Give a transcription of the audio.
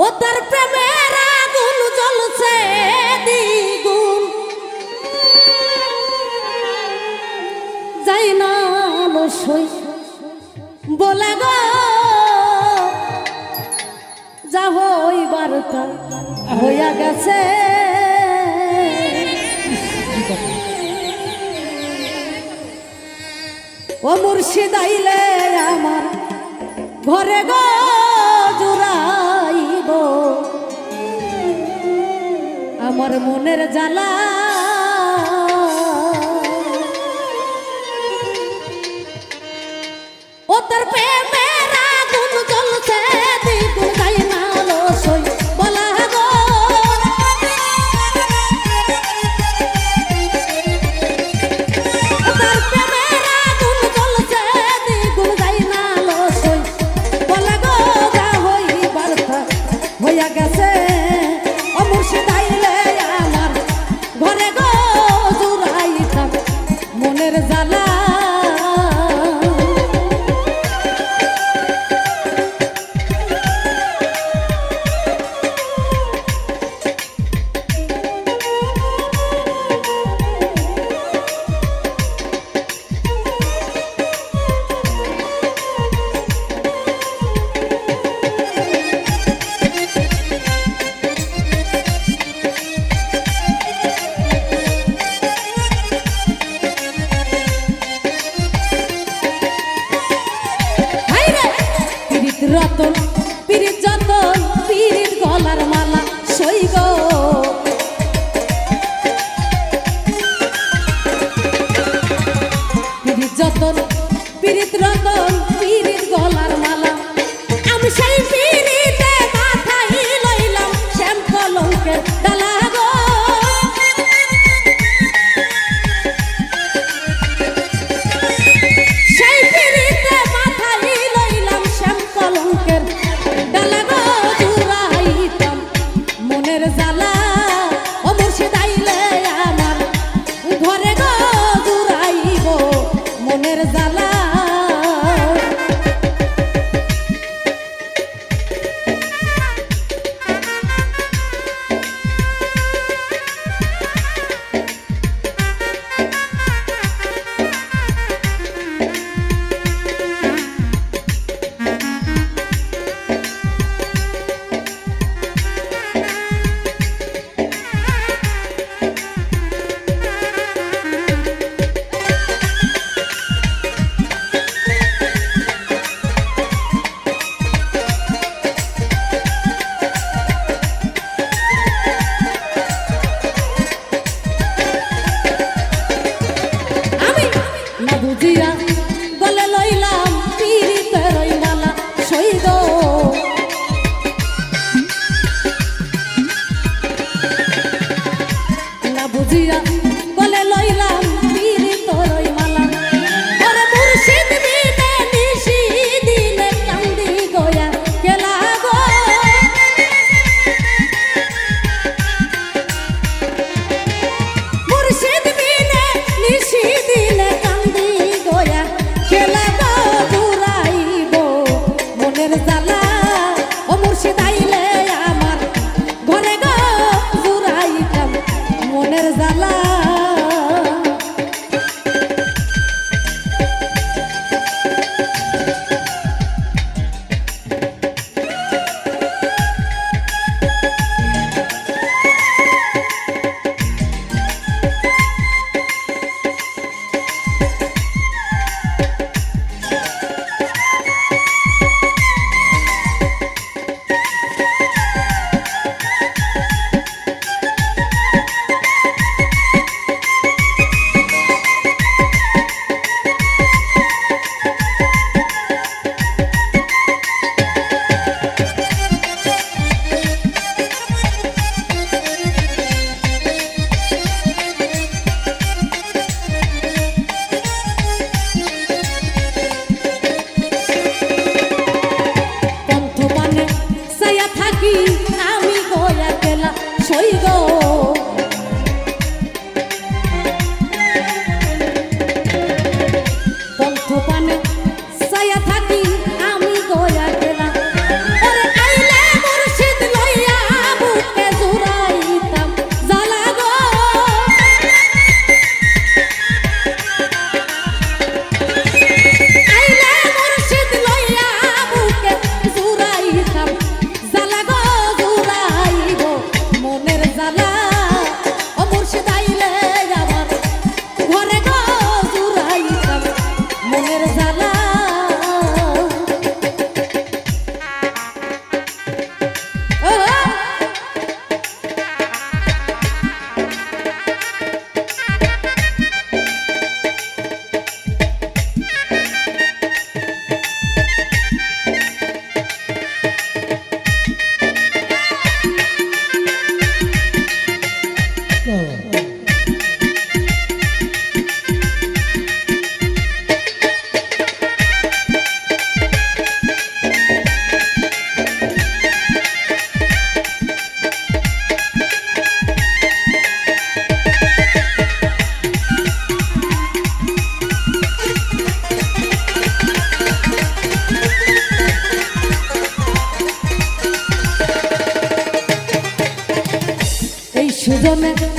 তার প্রেমের আগুন জ্বলছে দ্বিগুণ যাই না লসই বলে গো যা হইবার তা হইয়া গেছে ও মুর্শিদ আইলে আমার ঘরে গো জুড়াইব আমার মনের জ্বালা ও তার প্রেমের আগুন জ্বলছে দ্বিগুণ যাই না লসই বলা গো ও তার প্রেমের আগুন জ্বলছে দ্বিগুণ যাই না লসই বলা গো যা হইবার তা হইয়া গেছে ও মুর্শিদ আইলে আমার ঘরে গো জুড়াইতাম মনের জ্বালা রতন পিরিত যতন পিরিত গলার মালা সই গো পিরিত যতন পিরিত রতন পিরিত গলার মালা আমি সেই পিরিতে মাথায় লইলাম শ্যাম কলঙ্কের ডালা গো সেই পিরিতে মাথায় লইলাম শ্যাম কলঙ্কের ডালা গো জুড়াইতাম মনের জ্বালা ও মুর্শিদ আইলে আমার ঘরে গো জুড়াইব মনের জ্বালা বুঝিয়া গলে লইলাম পিরিতের ওই মালা সই গো না বুঝিয়া গলে লইলাম পিরিতের ওই মালা ওরে মুর্শিদ বিনে নিশি দিনে কান্দি গয়া কেলা গো মুর্শিদ বিনে নিশি দিনে কান্দি গয়া পিছনে